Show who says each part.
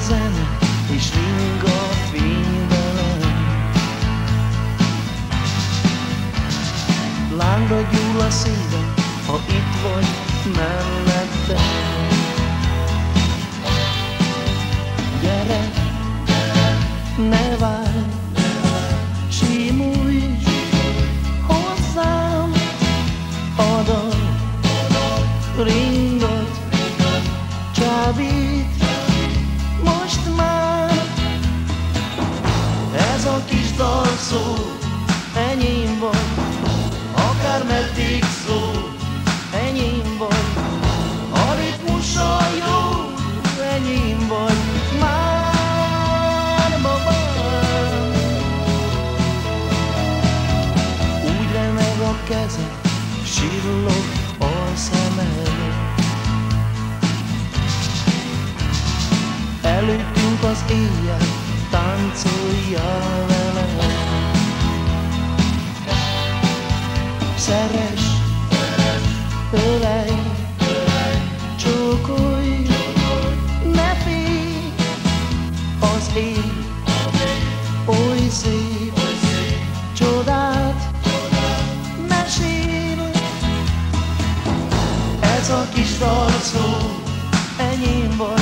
Speaker 1: zene, és ring a fényvelem. Lángra gyúl a szívem, ha itt vagy mellettem. Gyere, ne várj, simulj hozzám, a dal ringot, csábít most már. Ez a kis dal szól, enyém vagy, akár meddig szól, enyém vagy, a ritmusa jó, enyém vagy, már babám. Úgy remeg a kezed, sírlok a szemed. Előttünk az éjjel, táncoljál velem. Szeress, ölelj, csókolj, ne félj, az ég oly szép, csodát mesél. Ez a kis dal szól, enyém vagy,